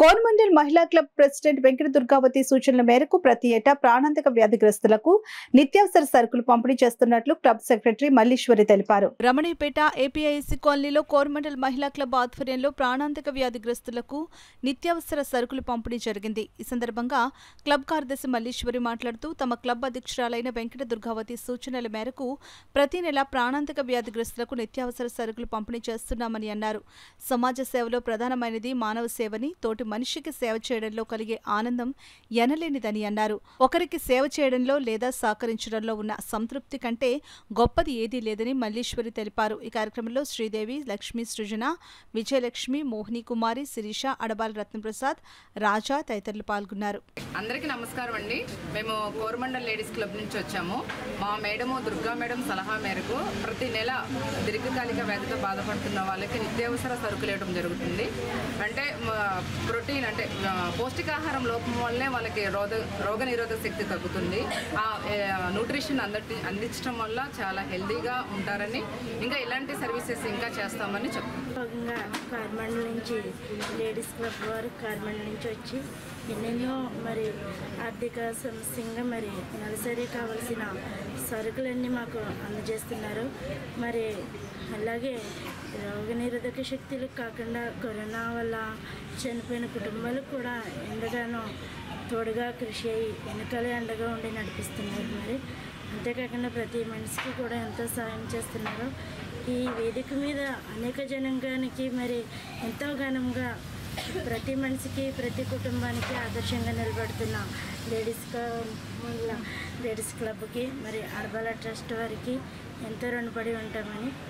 కోరమండల్ మహిళా club president Venkata Durgavati సూచనల మేరకు ప్రతి ఏటా ప్రాణాంతక వ్యాధిగ్రస్తులకు నిత్యావసర సరుకులు పంపిణీ చేస్తున్నట్లు క్లబ్ సెక్రటరీ మల్లీశ్వరి తెలిపారు. రమణీపేట ఏపీఐసి కాలనీలో కోరమండల్ మహిళా క్లబ్ ఆధ్వర్యంలో ప్రాణాంతక వ్యాధిగ్రస్తులకు నిత్యావసర సరుకులు పంపిణీ జరిగింది. ఈ సందర్భంగా క్లబ్ కార్యదర్శి మల్లీశ్వరి మాట్లాడుతూ తమ క్లబ్ అధ్యక్షురాలైన వెంకట దుర్గావతి సూచనల మేరకు ప్రతి నెల ప్రాణాంతక వ్యాధిగ్రస్తులకు నిత్యావసర సరుకులు పంపిణీ చేస్తున్నామని అన్నారు. సమాజ సేవలో ప్రధానమైనది మానవ సేవని, తోటి మనిషికి సేవ చేయడంలో కలిగే ఆనందం ఎనలేనిదని అన్నారు. ఒకరికి సేవ చేయడంలో లేదా సహకరించడంలో ఉన్న సంతృప్తి కంటే గొప్పది ఏదీ లేదని మల్లీశ్వరి తెలిపారు. ఈ కార్యక్రమంలో శ్రీదేవి, లక్ష్మీ సృజన, విజయలక్ష్మి, మోహిని కుమారి, శిరీష, అడబాల రత్నప్రసాద్, రాజా తదితరులు పాల్గొన్నారు. అందరికీ నమస్కారం అండి. మేము కోరమండల్ లేడీస్ క్లబ్ నుంచి వచ్చాము. మా మేడము దుర్గా మేడం సలహా మేరకు ప్రతి నెల దీర్ఘకాలిక వ్యాధితో బాధపడుతున్న వాళ్ళకి నిత్యావసర సరుకులు ఇవ్వడం జరుగుతుంది. అంటే ప్రోటీన్ అంటే పౌష్టికాహారం లోపం వల్లనే వాళ్ళకి రోగ నిరోధక శక్తి తగ్గుతుంది. ఆ న్యూట్రిషన్ అందించడం వల్ల చాలా హెల్తీగా ఉంటారని, ఇంకా ఇలాంటి సర్వీసెస్ ఇంకా చేస్తామని చెప్తాం. కార్మండల్ నుంచి లేడీస్ క్లబ్ వారు కార్మండల్ నుంచి వచ్చి ఎన్నెన్నో మరి ఆర్థిక సమస్యంగా మరి నెలసరి కావలసిన సరుకులన్నీ మాకు అందజేస్తున్నారు. మరి అలాగే రోగనిరోధక శక్తులు కాకుండా కరోనా వల్ల చనిపోయిన కుటుంబాలకు కూడా ఎంతగానో తోడుగా కృషి అయ్యి వెనకాలే అండగా ఉండి నడిపిస్తున్నారు. మరి అంతేకాకుండా ప్రతి మనిషికి కూడా ఎంతో సహాయం చేస్తున్నారు. ఈ వేదిక మీద అనేక జనాంగానికి మరి ఎంతో ఘనంగా ప్రతి మనిషికి, ప్రతి కుటుంబానికి ఆదర్శంగా నిలబడుతున్న లేడీస్ క్లబ్కి మరి అడబాల ట్రస్ట్ వారికి ఎంతో రుణపడి ఉంటామని